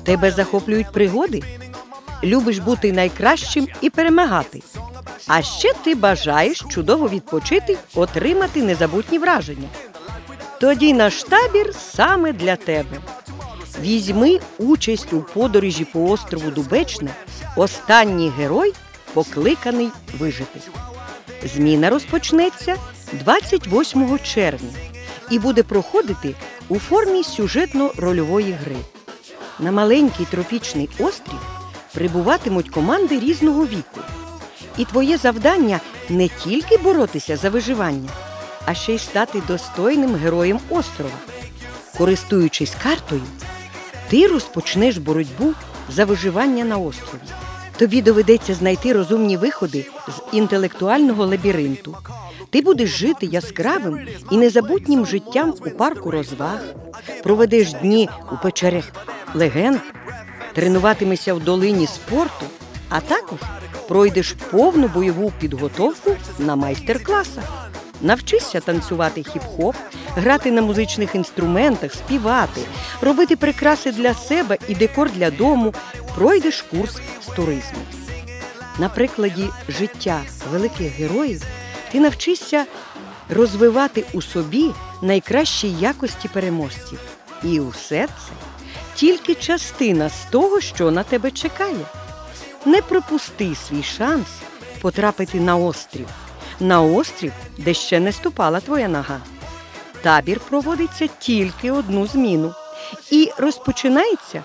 Тебе захоплюють пригоди? Любиш бути найкращим і перемагати. А ще ти бажаєш чудово відпочити, отримати незабутні враження. Тоді наш табір саме для тебе. Візьми участь у подорожі по острову Дубечне «Останній герой, покликаний вижити». Зміна розпочнеться 28 червня і буде проходити у формі сюжетно-рольової гри. На маленький тропічний острів прибуватимуть команди різного віку. І твоє завдання не тільки боротися за виживання, а ще й стати достойним героєм острова. Користуючись картою, ти розпочнеш боротьбу за виживання на острові. Тобі доведеться знайти розумні виходи з інтелектуального лабіринту. Ти будеш жити яскравим і незабутнім життям у парку розваг, проведеш дні у печерях легенд, тренуватимешся в долині спорту, а також пройдеш повну бойову підготовку на майстер-класах. Навчишся танцювати хіп-хоп, грати на музичних інструментах, співати, робити прикраси для себе і декор для дому, пройдеш курс з туризму. На прикладі життя великих героїв ти навчишся розвивати у собі найкращі якості переможців. І усе це тільки частина з того, що на тебе чекає. Не пропусти свій шанс потрапити на острів. На острів, де ще не ступала твоя нога. Табір проводиться тільки одну зміну і розпочинається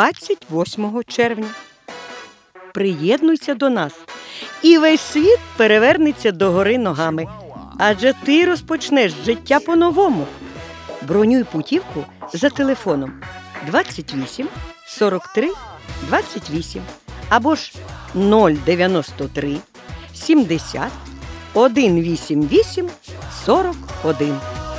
28 червня. Приєднуйся до нас, і весь світ перевернеться догори ногами, адже ти розпочнеш життя по-новому. Бронюй путівку за телефоном 28 43 28 або ж 093 70 188 41.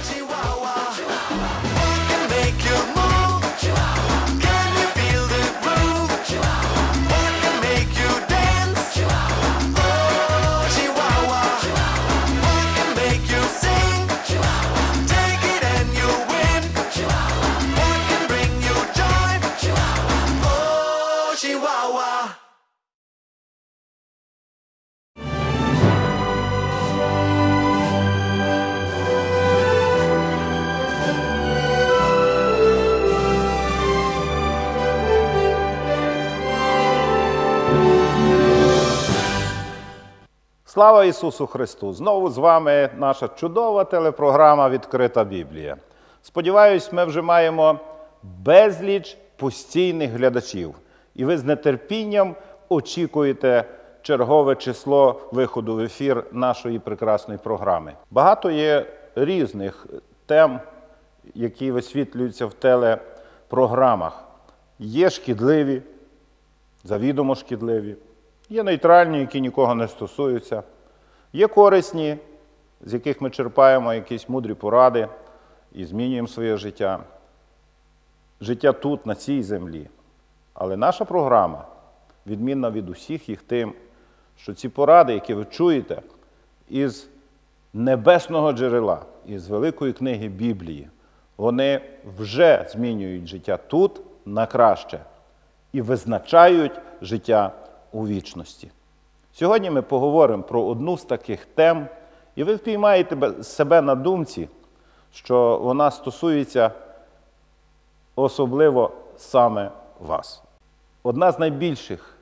Слава Ісусу Христу! Знову з вами наша чудова телепрограма «Відкрита Біблія». Сподіваюсь, ми вже маємо безліч постійних глядачів. І ви з нетерпінням очікуєте чергове число виходу в ефір нашої прекрасної програми. Багато є різних тем, які висвітлюються в телепрограмах. Є шкідливі, завідомо шкідливі. Є нейтральні, які нікого не стосуються. Є корисні, з яких ми черпаємо якісь мудрі поради і змінюємо своє життя. Життя тут, на цій землі. Але наша програма відмінна від усіх їх тим, що ці поради, які ви чуєте із небесного джерела, із великої книги Біблії, вони вже змінюють життя тут на краще і визначають життя у вічності. Сьогодні ми поговоримо про одну з таких тем, і ви впіймаєте себе на думці, що вона стосується особливо саме вас. Одна з найбільших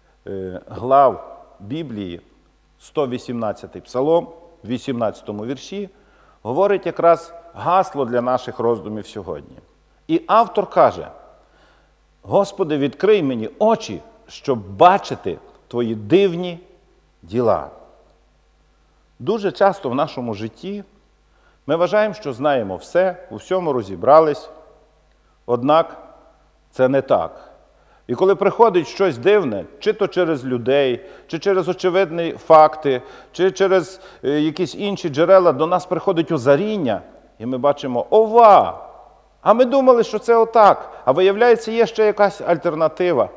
глав Біблії, 118-й Псалом, в 18-му вірші, говорить якраз гасло для наших роздумів сьогодні. І автор каже: «Господи, відкрий мені очі, щоб бачити Твої дивні діла». Дуже часто в нашому житті ми вважаємо, що знаємо все, у всьому розібрались, однак це не так. І коли приходить щось дивне, чи то через людей, чи через очевидні факти, чи через якісь інші джерела, до нас приходить озаріння, і ми бачимо: ова! А ми думали, що це отак, а виявляється, є ще якась альтернатива.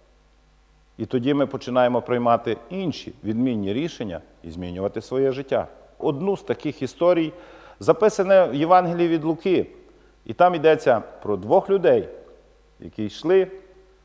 І тоді ми починаємо приймати інші відмінні рішення і змінювати своє життя. Одну з таких історій записане в Євангелії від Луки. І там йдеться про двох людей, які йшли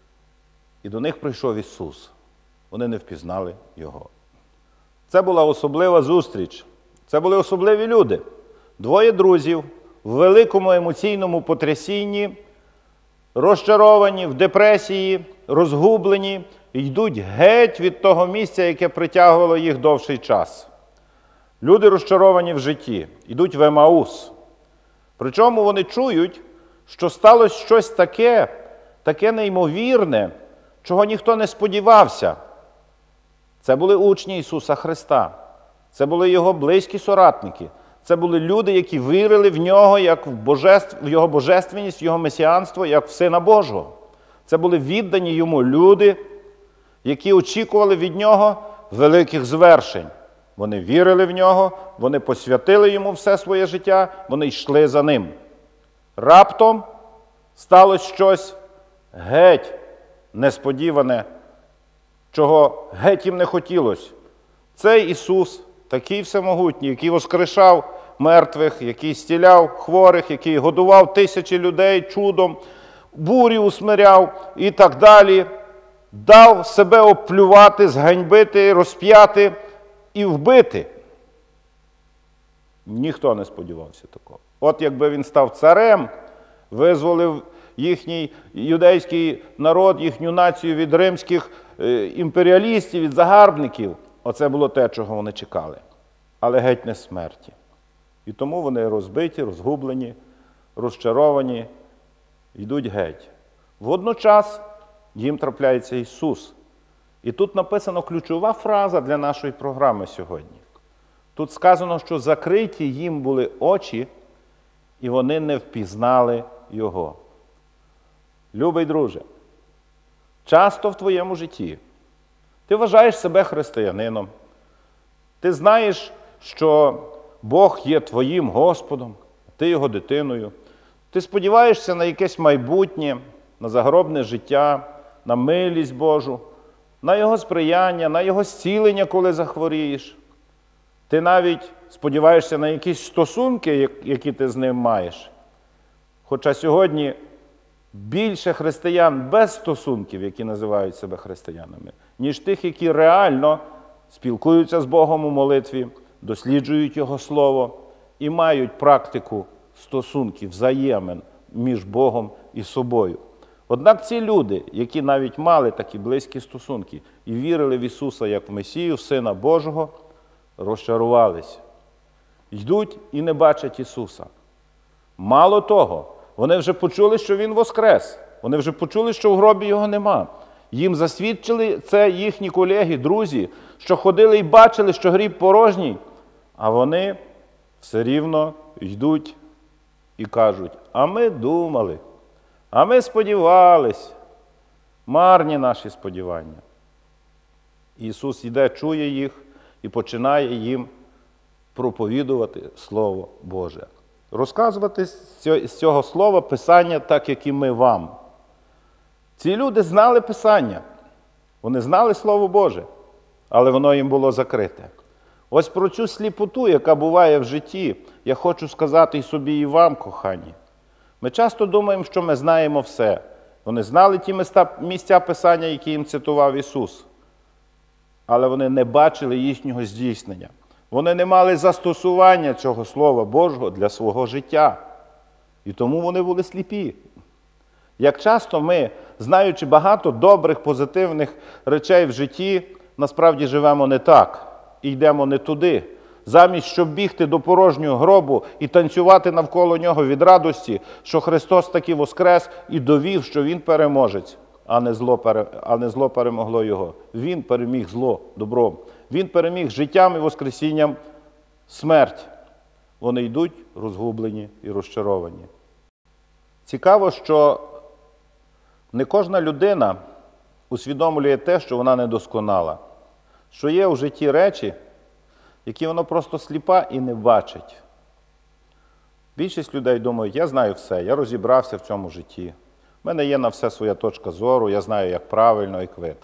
і до них прийшов Ісус. Вони не впізнали Його. Це була особлива зустріч. Це були особливі люди. Двоє друзів в великому емоційному потрясінні, розчаровані, в депресії, розгублені, йдуть геть від того місця, яке притягувало їх довший час. Люди розчаровані в житті, йдуть в Емаус. Причому вони чують, що сталося щось таке неймовірне, чого ніхто не сподівався. Це були учні Ісуса Христа. Це були Його близькі соратники. Це були люди, які вірили в Нього, як в Його божественність, в Його месіанство, як в Сина Божого. Це були віддані Йому люди, які очікували від Нього великих звершень. Вони вірили в Нього, вони посвятили Йому все своє життя, вони йшли за Ним. Раптом сталося щось геть несподіване, чого геть їм не хотілося. Цей Ісус, такий всемогутній, який воскрешав мертвих, який зціляв хворих, який годував тисячі людей чудом, бурі усмиряв і так далі, дав себе оплювати, зганьбити, розп'яти і вбити. Ніхто не сподівався такого. От якби він став царем, визволив їхній юдейський народ, їхню націю від римських імперіалістів, від загарбників, оце було те, чого вони чекали. Але геть не смерті. І тому вони розбиті, розгублені, розчаровані, йдуть геть. Водночас їм трапляється Ісус. І тут написано ключова фраза для нашої програми сьогодні. Тут сказано, що закриті їм були очі, і вони не впізнали Його. Любий друже, часто в твоєму житті ти вважаєш себе християнином, ти знаєш, що Бог є твоїм Господом, ти Його дитиною, ти сподіваєшся на якесь майбутнє, на загробне життя, на милість Божу, на Його сприяння, на Його зцілення, коли захворієш. Ти навіть сподіваєшся на якісь стосунки, які ти з ним маєш. Хоча сьогодні більше християн без стосунків, які називають себе християнами, ніж тих, які реально спілкуються з Богом у молитві, досліджують Його Слово і мають практику стосунків, взаємин між Богом і собою. Однак ці люди, які навіть мали такі близькі стосунки і вірили в Ісуса як в Месію, в Сина Божого, розчарувалися. Йдуть і не бачать Ісуса. Мало того, вони вже почули, що Він воскрес. Вони вже почули, що в гробі Його нема. Їм засвідчили це їхні колеги, друзі, що ходили і бачили, що гріб порожній. А вони все рівно йдуть і кажуть: а ми думали, а ми сподівались. Марні наші сподівання. Ісус іде, чує їх і починає їм проповідувати Слово Боже. Розказувати з цього слова Писання так, як і ми вам. Ці люди знали Писання, вони знали Слово Боже, але воно їм було закрите. Ось про цю сліпоту, яка буває в житті, я хочу сказати і собі, і вам, кохані. Ми часто думаємо, що ми знаємо все. Вони знали ті місця Писання, які їм цитував Ісус, але вони не бачили їхнього здійснення. Вони не мали застосування цього Слова Божого для свого життя. І тому вони були сліпі. Як часто ми, знаючи багато добрих, позитивних речей в житті, насправді живемо не так і йдемо не туди. Замість, щоб бігти до порожнього гробу і танцювати навколо нього від радості, що Христос таки воскрес і довів, що Він переможець, а не зло перемогло Його. Він переміг зло добром. Він переміг життям і воскресінням смерть. Вони йдуть розгублені і розчаровані. Цікаво, що не кожна людина усвідомлює те, що вона недосконала. Що є у житті речі, які вона просто сліпа і не бачить. Більшість людей думають: я знаю все, я розібрався в цьому житті. У мене є на все своя точка зору, я знаю, як правильно і квит.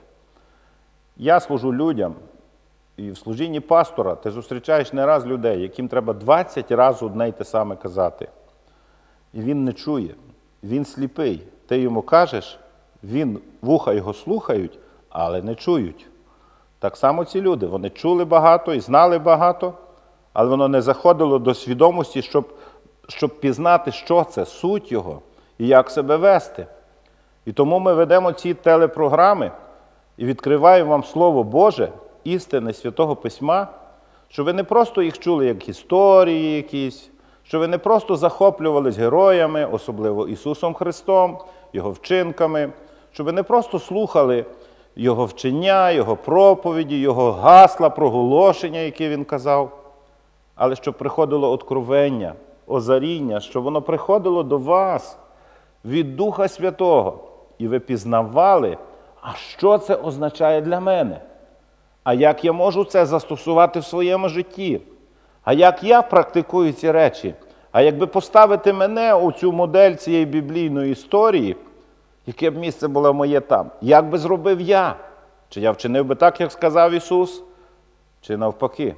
Я служу людям, і в служінні пастора ти зустрічаєш не раз людей, яким треба 20 разів одне й те саме казати. І він не чує, він сліпий. Ти йому кажеш, Вуха його слухають, але не чують. Так само ці люди, вони чули багато і знали багато, але воно не заходило до свідомості, щоб пізнати, що це, суть його і як себе вести. І тому ми ведемо ці телепрограми і відкриваємо вам Слово Боже, істини Святого Письма, щоб ви не просто їх чули як історії якісь, щоб ви не просто захоплювались героями, особливо Ісусом Христом, Його вчинками, щоб ви не просто слухали Його вчення, Його проповіді, Його гасла, проголошення, які Він казав, але щоб приходило откровення, озаріння, щоб воно приходило до вас від Духа Святого, і ви пізнавали, а що це означає для мене? А як я можу це застосувати в своєму житті? А як я практикую ці речі? А якби поставити мене у цю модель цієї біблійної історії, яке б місце було моє там, як би зробив я? Чи я вчинив би так, як сказав Ісус, чи навпаки?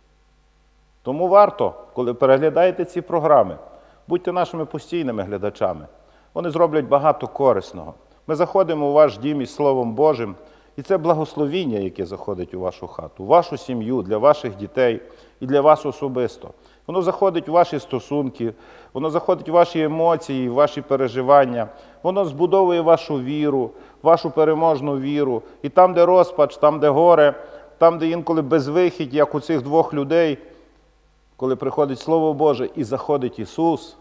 Тому варто, коли переглядаєте ці програми, будьте нашими постійними глядачами. Вони зроблять багато корисного. Ми заходимо у ваш дім із Словом Божим, і це благословіння, яке заходить у вашу хату, у вашу сім'ю, для ваших дітей і для вас особисто. Воно заходить у ваші стосунки, воно заходить у ваші емоції, в ваші переживання, воно збудовує вашу віру, вашу переможну віру. І там, де розпач, там, де горе, там, де інколи безвихідь, як у цих двох людей, коли приходить Слово Боже і заходить Ісус,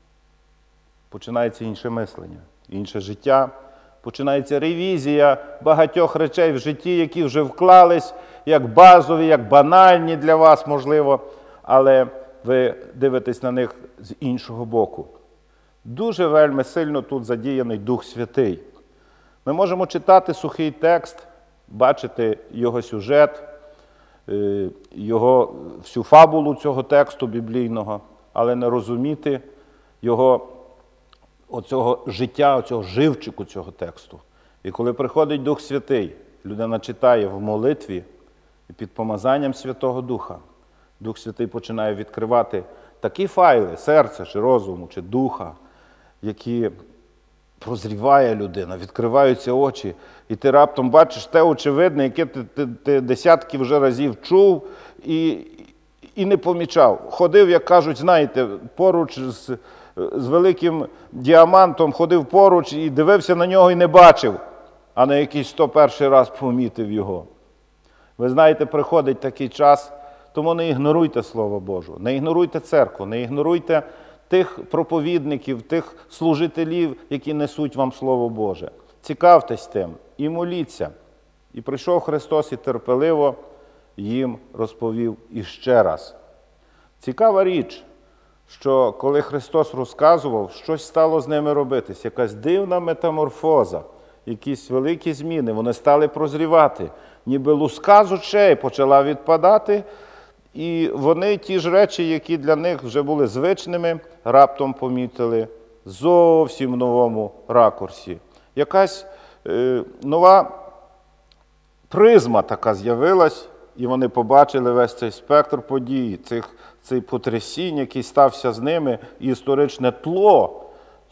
починається інше мислення, інше життя, починається ревізія багатьох речей в житті, які вже вклались, як базові, як банальні для вас, можливо, але ви дивитесь на них з іншого боку. Дуже вельми сильно тут задіяний Дух Святий. Ми можемо читати сухий текст, бачити його сюжет, його всю фабулу цього тексту біблійного, але не розуміти його оцього життя, оцього живчику цього тексту. І коли приходить Дух Святий, людина читає в молитві і під помазанням Святого Духа, Дух Святий починає відкривати такі файли серця, чи розуму, чи духа, які прозріває людина, відкриваються очі, і ти раптом бачиш те очевидне, яке ти десятки вже разів чув і не помічав. Ходив, як кажуть, знаєте, поруч з великим діамантом, ходив поруч і дивився на нього і не бачив, а на якийсь 101 раз помітив його. Ви знаєте, приходить такий час, тому не ігноруйте Слово Боже, не ігноруйте церкву, не ігноруйте тих проповідників, тих служителів, які несуть вам Слово Боже. Цікавтесь тим і моліться. І прийшов Христос і терпеливо їм розповів іще раз. Цікава річ, що коли Христос розказував, щось стало з ними робитись, якась дивна метаморфоза, якісь великі зміни, вони стали прозрівати, ніби луска з очей почала відпадати, і вони ті ж речі, які для них вже були звичними, раптом помітили зовсім в новому ракурсі. Якась нова призма така з'явилась, і вони побачили весь цей спектр подій, цей потрясінь, який стався з ними, і історичне тло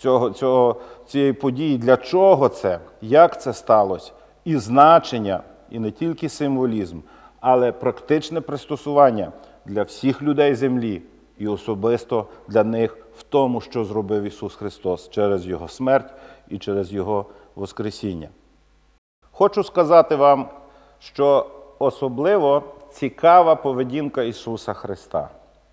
цієї події, для чого це, як це сталося, і значення, і не тільки символізм, але практичне пристосування для всіх людей землі і особисто для них в тому, що зробив Ісус Христос через Його смерть і через Його воскресіння. Хочу сказати вам, що особливо цікава поведінка Ісуса Христа.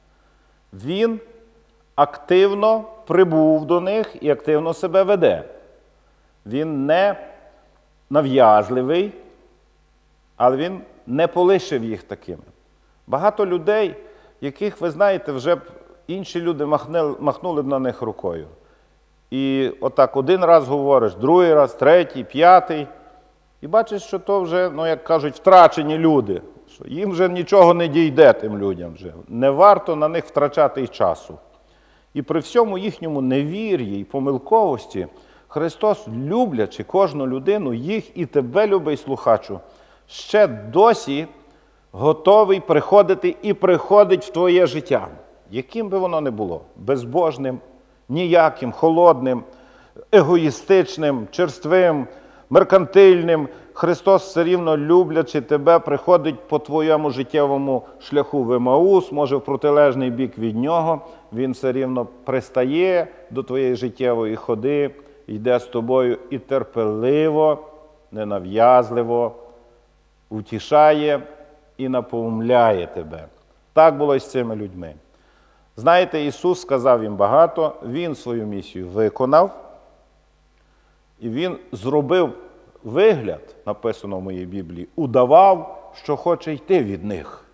Він активно прибув до них і активно себе веде. Він не нав'язливий, але він не полишив їх такими. Багато людей, яких, ви знаєте, вже б інші люди махнули б на них рукою. І отак один раз говориш, другий раз, третій, п'ятий. І бачиш, що то вже, як кажуть, втрачені люди. Що їм вже нічого не дійде тим людям вже. Не варто на них втрачати й часу. І при всьому їхньому невір'ї і помилковості Христос, люблячи кожну людину, їх і тебе, любий слухачу, ще досі готовий приходити і приходить в твоє життя. Яким би воно не було. Безбожним, ніяким, холодним, егоїстичним, черствим, меркантильним. Христос все рівно, люблячи тебе, приходить по твоєму життєвому шляху в Емаус, може в протилежний бік від нього. Він все рівно пристає до твоєї життєвої ходи, йде з тобою і терпеливо, ненав'язливо утішає і напоумляє тебе. Так було і з цими людьми. Знаєте, Ісус сказав їм багато, Він свою місію виконав, і Він зробив вигляд, написано в моїй Біблії, удавав, що хоче йти від них.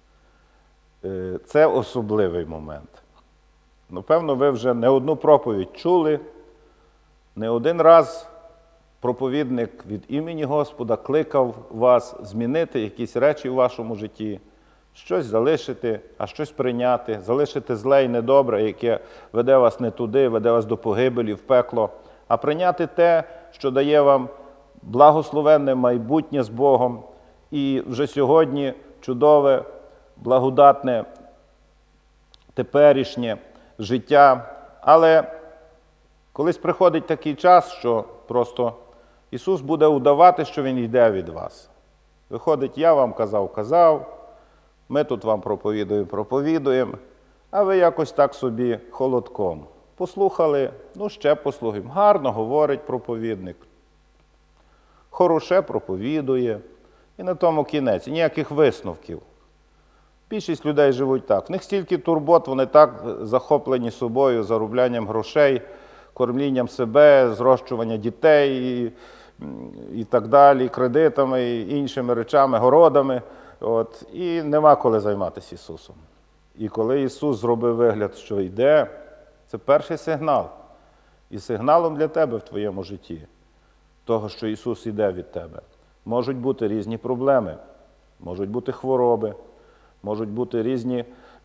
Це особливий момент. Напевно, ви вже не одну проповідь чули, не один раз проповідник від імені Господа кликав вас змінити якісь речі в вашому житті, щось залишити, а щось прийняти, залишити зле і недобре, яке веде вас не туди, веде вас до погибелі, в пекло, а прийняти те, що дає вам благословенне майбутнє з Богом і вже сьогодні чудове, благодатне, теперішнє життя. Але колись приходить такий час, що просто Ісус буде удавати, що Він йде від вас. Виходить, я вам казав, ми тут вам проповідуємо, а ви якось так собі холодком. Послухали, ще послухаємо. Гарно говорить проповідник, хороше проповідує, і на тому кінець, ніяких висновків. Більшість людей живуть так. В них стільки турбот, вони так захоплені собою, зароблянням грошей, кормлінням себе, зрощування дітей і так далі, кредитами, і іншими речами, городами. І нема коли займатися Ісусом. І коли Ісус зробив вигляд, що йде, це перший сигнал. І сигналом для тебе в твоєму житті, того, що Ісус йде від тебе, можуть бути різні проблеми, можуть бути хвороби, можуть бути різні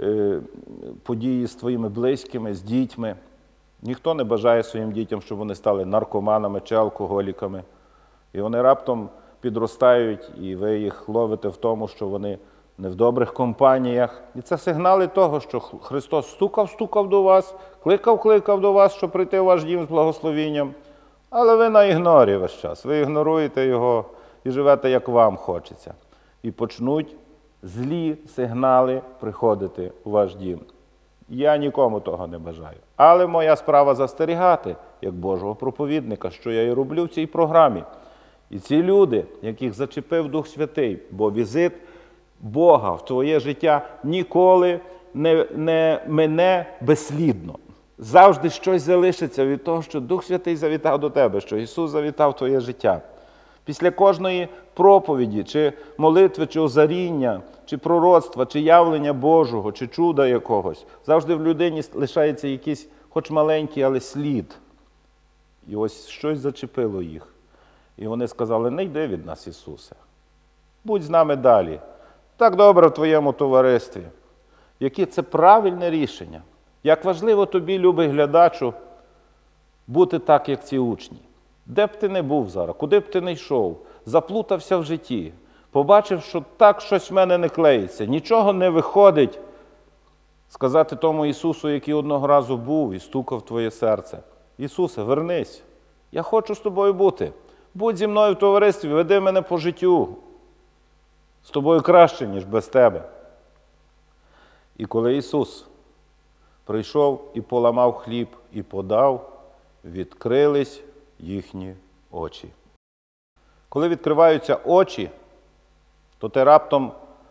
події з твоїми близькими, з дітьми. Ніхто не бажає своїм дітям, щоб вони стали наркоманами чи алкоголіками. І вони раптом підростають, і ви їх ловите в тому, що вони не в добрих компаніях. І це сигнали того, що Христос стукав до вас, кликав до вас, щоб прийти в ваш дім з благословінням. Але ви на ігнорі весь час. Ви ігноруєте Його і живете, як вам хочеться. І почнуть злі сигнали приходити у ваш дім. Я нікому того не бажаю. Але моя справа застерігати, як Божого проповідника, що я і роблю в цій програмі. І ці люди, яких зачепив Дух Святий, бо візит Бога в твоє життя ніколи не мине безслідно. Завжди щось залишиться від того, що Дух Святий завітав до тебе, що Ісус завітав в твоє життя. Після кожної проповіді, чи молитви, чи озаріння, чи пророцтва, чи явлення Божого, чи чуда якогось, завжди в людині лишається якийсь, хоч маленький, але слід. І ось щось зачепило їх. І вони сказали, не йди від нас, Ісусе. Будь з нами далі. Так добре в твоєму товаристві. Яке це правильне рішення. Як важливо тобі, любий глядачу, бути так, як ці учні. Де б ти не був зараз, куди б ти не йшов, заплутався в житті, побачив, що так щось в мене не клеїться, нічого не виходить, сказати тому Ісусу, який одного разу був і стукав в твоє серце. Ісусе, вернись, я хочу з тобою бути. Будь зі мною в товаристві, веди мене по життю. З тобою краще, ніж без тебе. І коли Ісус прийшов і поламав хліб і подав, відкрились їхні очі. Коли відкриваються очі, то ти раптом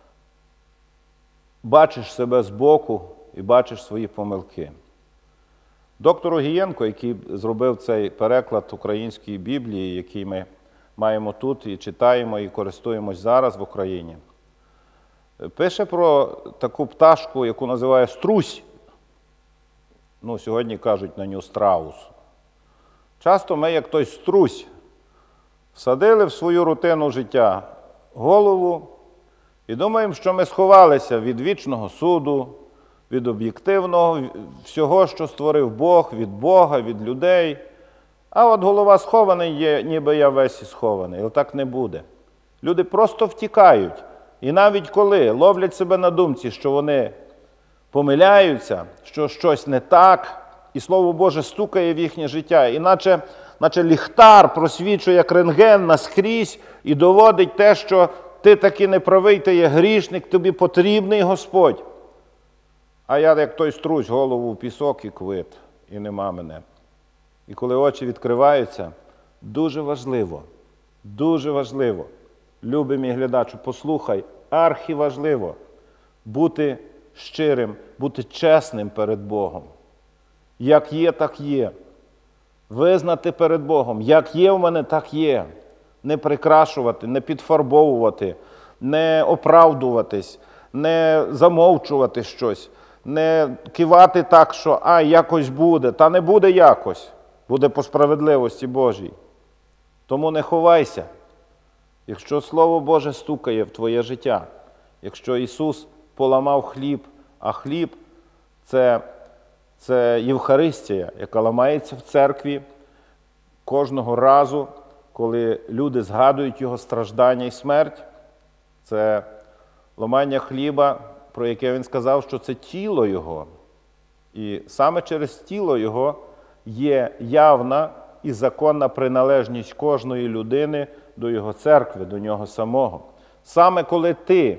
бачиш себе збоку і бачиш свої помилки. Доктор Огієнко, який зробив цей переклад української Біблії, який ми маємо тут і читаємо, і користуємось зараз в Україні, пише про таку пташку, яку називає струсь. Сьогодні кажуть на нього страус. Часто ми, як той струсь, всадили в свою рутину життя голову і думаємо, що ми сховалися від вічного суду, від об'єктивного всього, що створив Бог, від Бога, від людей. А от голова схований є, ніби я весь і схований. Але так не буде. Люди просто втікають. І навіть коли ловлять себе на думці, що вони помиляються, що щось не так, і Слово Боже стукає в їхнє життя, іначе наче ліхтар просвічує як рентген наскрізь і доводить те, що ти таки не правий, ти є грішник, тобі потрібний Господь. А я, як той струсь, голову в пісок і квит, і нема мене. І коли очі відкриваються, дуже важливо, любий мій глядачу, послухай, архіважливо бути щирим, бути чесним перед Богом. Як є, так є. Визнати перед Богом, як є в мене, так є. Не прикрашувати, не підфарбовувати, не оправдуватись, не замовчувати щось, не кивати так, що якось буде. Та не буде якось. Буде по справедливості Божій. Тому не ховайся. Якщо Слово Боже стукає в твоє життя, якщо Ісус поламав хліб, а хліб – це Євхаристія, яка ламається в церкві кожного разу, коли люди згадують Його страждання і смерть. Це ламання хліба, про яке Він сказав, що це тіло Його. І саме через тіло Його є явна і законна приналежність кожної людини до Його церкви, до Нього самого. Саме коли ти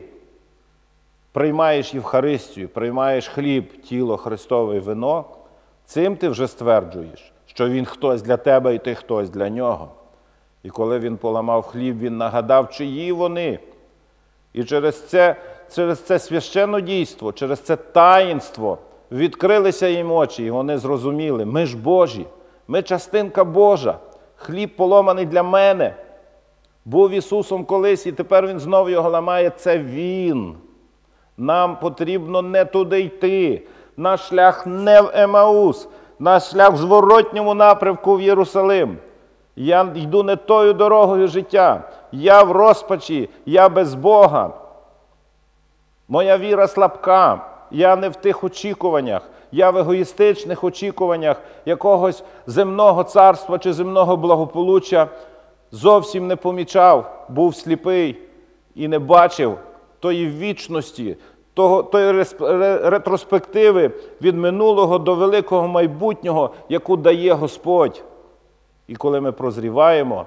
приймаєш Євхаристію, приймаєш хліб, тіло Христове і вино, цим ти вже стверджуєш, що Він хтось для тебе і ти хтось для Нього. І коли Він поламав хліб, Він нагадав, чиї вони. І через це священне дійство, через це таїнство відкрилися їм очі, і вони зрозуміли, ми ж Божі, ми частинка Божа, хліб поломаний для мене. Був Ісусом колись, і тепер Він знову його ламає, це Він. Нам потрібно не туди йти. Наш шлях не в Емаус, наш шлях в зворотньому напрямку в Єрусалим. Я йду не тою дорогою життя. Я в розпачі, я без Бога. Моя віра слабка. Я не в тих очікуваннях. Я в егоїстичних очікуваннях якогось земного царства чи земного благополуччя. Зовсім не помічав, був сліпий і не бачив тої вічності, тої ретроспективи від минулого до великого майбутнього, яку дає Господь. І коли ми прозріваємо,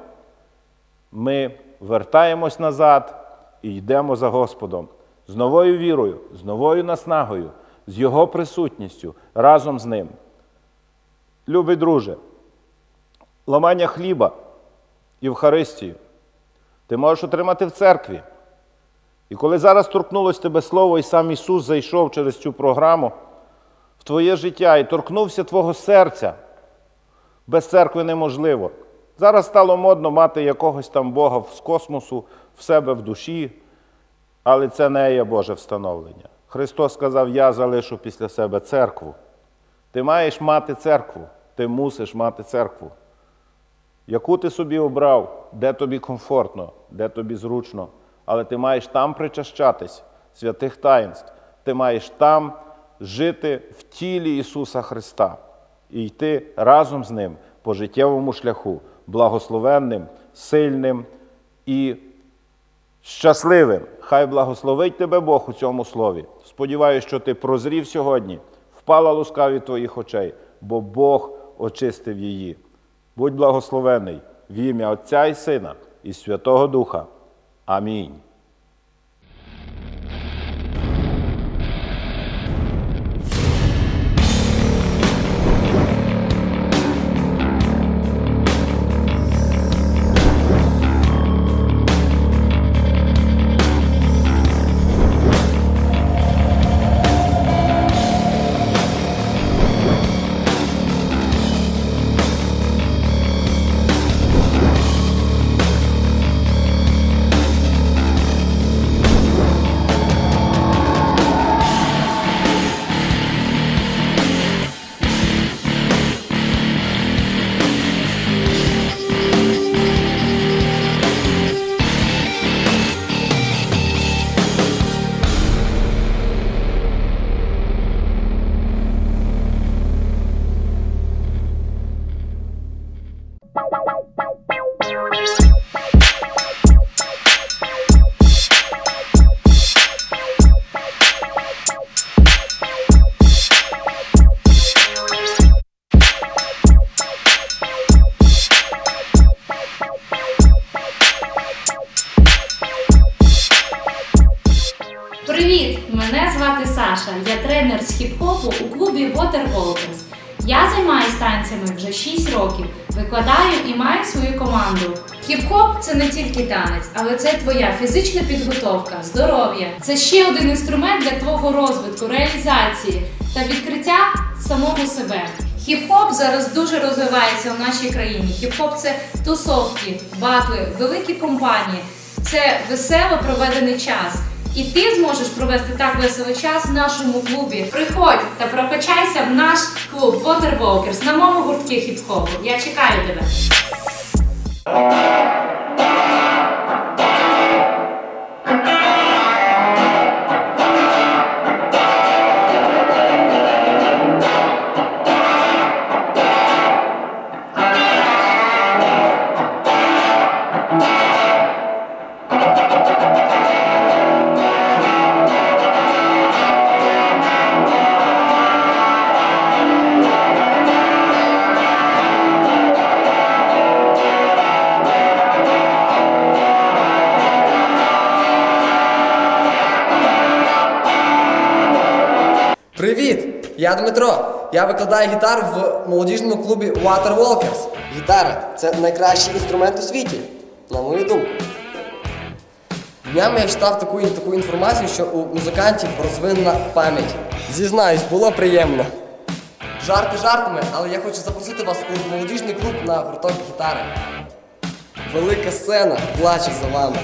ми вертаємось назад і йдемо за Господом. З новою вірою, з новою наснагою, з Його присутністю, разом з Ним. Любий друже, ламання хліба, Євхаристію ти можеш отримати в церкві. І коли зараз торкнулось тебе Слово, і сам Ісус зайшов через цю програму в твоє життя і торкнувся твого серця, без церкви неможливо. Зараз стало модно мати якогось там Бога з космосу в себе в душі, але це не є Боже встановлення. Христос сказав, я залишу після себе церкву. Ти маєш мати церкву, ти мусиш мати церкву. Яку ти собі обрав, де тобі комфортно, де тобі зручно, але ти маєш там причащатись святих таїнств, ти маєш там жити в тілі Ісуса Христа і йти разом з Ним по життєвому шляху, благословенним, сильним і щасливим. Хай благословить тебе Бог у цьому слові. Сподіваюсь, що ти прозрів сьогодні, впала луска від твоїх очей, бо Бог очистив її. Будь благословений в ім'я Отця і Сина і Святого Духа. Амінь. Привіт! Мене звати Саша. Я тренер з хіп-хопу у клубі Water Walkers. Я займаюся танцями вже 6 років, викладаю і маю свою команду. Хіп-хоп – це не тільки танець, але це твоя фізична підготовка, здоров'я. Це ще один інструмент для твого розвитку, реалізації та відкриття самого себе. Хіп-хоп зараз дуже розвивається у нашій країні. Хіп-хоп – це тусовки, батли, великі компанії. Це весело проведений час. І ти зможеш провести так веселий час в нашому клубі. Приходь та прокачайся в наш клуб Water Walkers на моєму гуртку хіп-хопу. Я чекаю тебе. Привіт! Я Дмитро. Я викладаю гітару в молодіжному клубі Water Walkers. Гітара – це найкращий інструмент у світі, на мою думку. Днями я читав таку інформацію, що у музикантів розвинена пам'ять. Зізнаюсь, було приємно. Жарти жартами, але я хочу запросити вас у молодіжний клуб на гурток гітари. Велика сцена плаче за вами.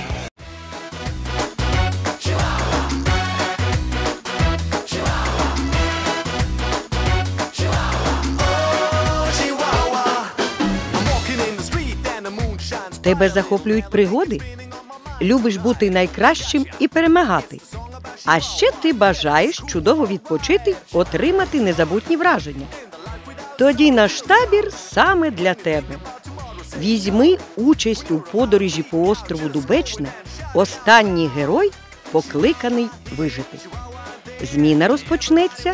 Тебе захоплюють пригоди? Любиш бути найкращим і перемагати. А ще ти бажаєш чудово відпочити, отримати незабутні враження. Тоді наш табір саме для тебе. Візьми участь у подорожі по острову Дубечне «Останній герой, покликаний вижити». Зміна розпочнеться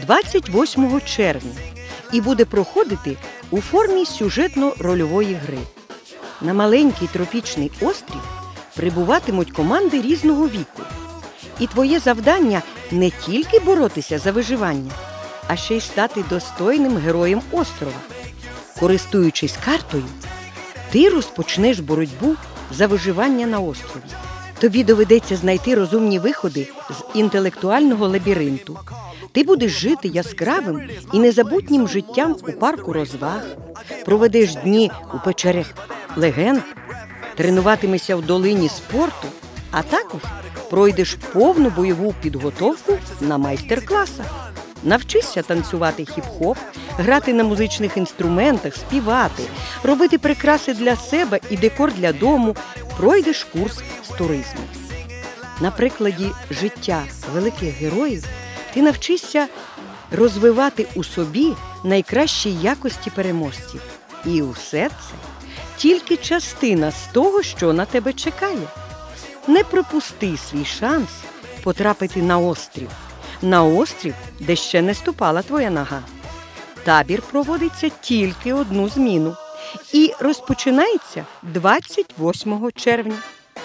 28 червня і буде проходити у формі сюжетно-рольової гри. На маленький тропічний острів прибуватимуть команди різного віку. І твоє завдання не тільки боротися за виживання, а ще й стати достойним героєм острова. Користуючись картою, ти розпочнеш боротьбу за виживання на острові. Тобі доведеться знайти розумні виходи з інтелектуального лабіринту. Ти будеш жити яскравим і незабутнім життям у парку розваг, проведеш дні у печерях легенд, тренуватимешся в долині спорту, а також пройдеш повну бойову підготовку на майстер-класах. Навчишся танцювати хіп-хоп, грати на музичних інструментах, співати, робити прикраси для себе і декор для дому, пройдеш курс з туризму. На прикладі життя великих героїв ти навчишся розвивати у собі найкращі якості переможців. І усе це тільки частина з того, що на тебе чекає. Не пропусти свій шанс потрапити на острів. На острів, де ще не ступала твоя нога. Табір проводиться тільки одну зміну і розпочинається 28 червня.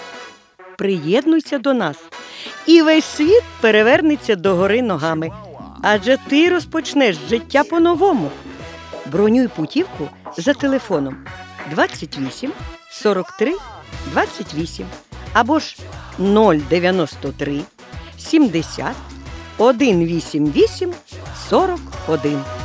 Приєднуйся до нас, і весь світ перевернеться догори ногами, адже ти розпочнеш життя по-новому. Бронюй путівку за телефоном 28 43 28 або ж 093 70 188 41.